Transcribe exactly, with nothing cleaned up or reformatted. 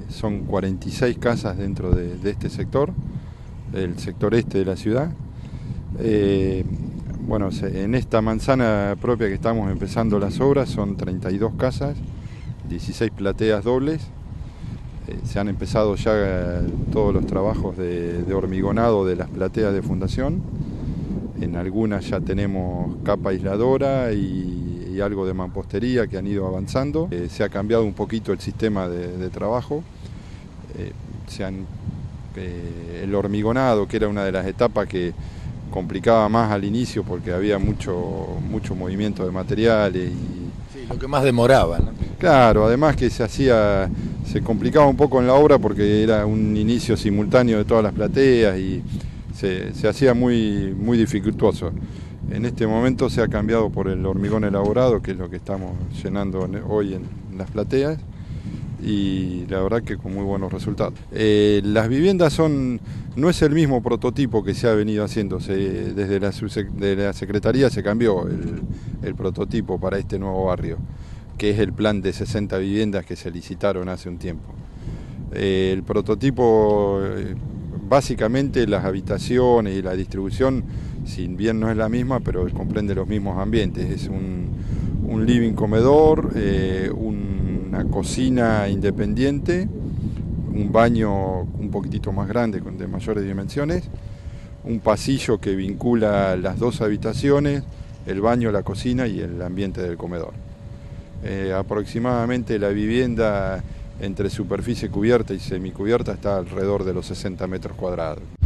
son cuarenta y seis casas dentro de, de este sector, el sector este de la ciudad. Eh, bueno, en esta manzana propia que estamos empezando las obras son treinta y dos casas, dieciséis plateas dobles. Eh, se han empezado ya eh, todos los trabajos de, de hormigonado de las plateas de fundación. En algunas ya tenemos capa aisladora y, y algo de mampostería que han ido avanzando. Eh, se ha cambiado un poquito el sistema de, de trabajo. Eh, se han, eh, el hormigonado, que era una de las etapas que complicaba más al inicio porque había mucho, mucho movimiento de materiales. Y, sí, lo que más demoraba, ¿no? Claro, además que se hacía, se complicaba un poco en la obra porque era un inicio simultáneo de todas las plateas y se, se hacía muy, muy dificultoso. En este momento se ha cambiado por el hormigón elaborado, que es lo que estamos llenando hoy en las plateas, y la verdad que con muy buenos resultados. Eh, las viviendas son, no es el mismo prototipo que se ha venido haciendo, se, desde la, de la Secretaría se cambió el, el prototipo para este nuevo barrio, que es el plan de sesenta viviendas que se licitaron hace un tiempo. Eh, el prototipo, eh, básicamente las habitaciones y la distribución, si bien no es la misma, pero comprende los mismos ambientes. Es un, un living comedor, eh, una cocina independiente, un baño un poquitito más grande, de mayores dimensiones, un pasillo que vincula las dos habitaciones, el baño, la cocina y el ambiente del comedor. Eh, aproximadamente la vivienda entre superficie cubierta y semicubierta está alrededor de los sesenta metros cuadrados.